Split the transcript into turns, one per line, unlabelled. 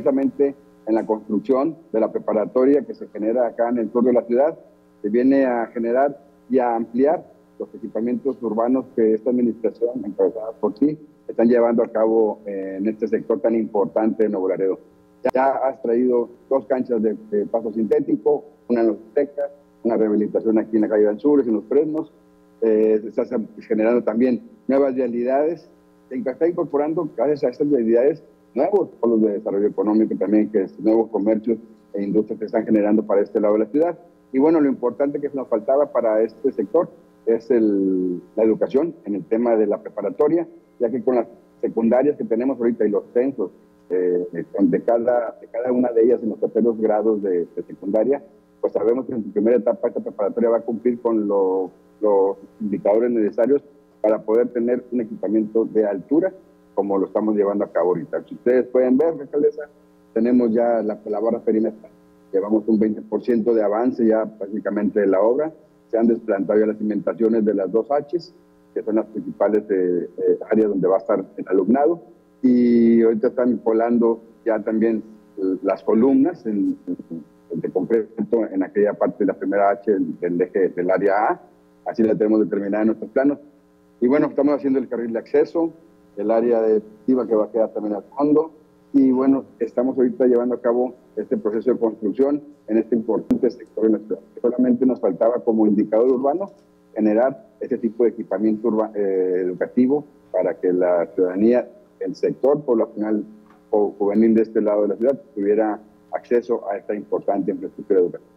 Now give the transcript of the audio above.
precisamente en la construcción de la preparatoria que se genera acá en el sur de la ciudad. Se viene a generar y a ampliar los equipamientos urbanos que esta administración, encabezada por ti, están llevando a cabo en este sector tan importante de Nuevo Laredo. Ya has traído 2 canchas de paso sintético, una en los Tecas, una rehabilitación aquí en la calle del Sur, en los Fresnos. Estás generando también nuevas vialidades. Se está incorporando, gracias a estas vialidades, nuevos polos de desarrollo económico también, que es nuevos comercios e industrias que están generando para este lado de la ciudad. Y bueno, lo importante que nos faltaba para este sector es la educación en el tema de la preparatoria, ya que con las secundarias que tenemos ahorita y los censos de cada una de ellas en los terceros grados de secundaria, pues sabemos que en su primera etapa esta preparatoria va a cumplir con los indicadores necesarios para poder tener un equipamiento de altura, como lo estamos llevando a cabo ahorita. Si ustedes pueden ver, alcaldesa, tenemos ya la barra perimetral. Llevamos un 20% de avance ya prácticamente de la obra. Se han desplantado ya las cimentaciones de las 2 H's, que son las principales áreas donde va a estar el alumnado. Y ahorita están colando ya también las columnas de concreto en aquella parte de la primera H del eje del área A. Así la tenemos determinada en nuestros planos. Y bueno, estamos haciendo el carril de acceso, el área deportiva que va a quedar también al fondo. Y bueno, estamos ahorita llevando a cabo este proceso de construcción en este importante sector de la ciudad. Solamente nos faltaba como indicador urbano generar este tipo de equipamiento educativo para que la ciudadanía, el sector poblacional o juvenil de este lado de la ciudad tuviera acceso a esta importante infraestructura educativa.